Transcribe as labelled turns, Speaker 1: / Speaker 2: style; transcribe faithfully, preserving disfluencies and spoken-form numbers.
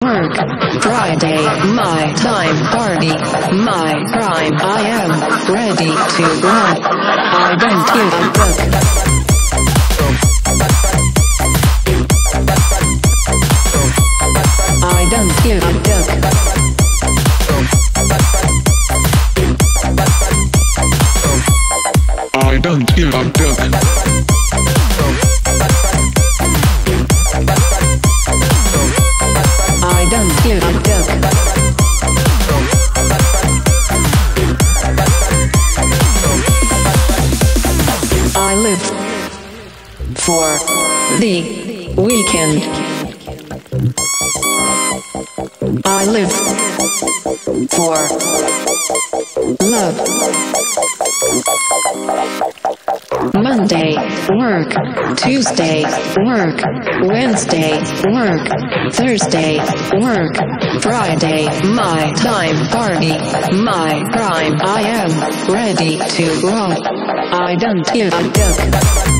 Speaker 1: work. Friday, my time, party, my prime. I am ready to run. I don't give a fuck. I don't give a fuck.
Speaker 2: I don't give a fuck.
Speaker 1: I don't give a fuck. I live for the weekend. I live for love. Monday, work. Tuesday, work. Wednesday, work. Thursday, work. Friday, my time, party, my prime. I am ready to rock. I don't give a fuck.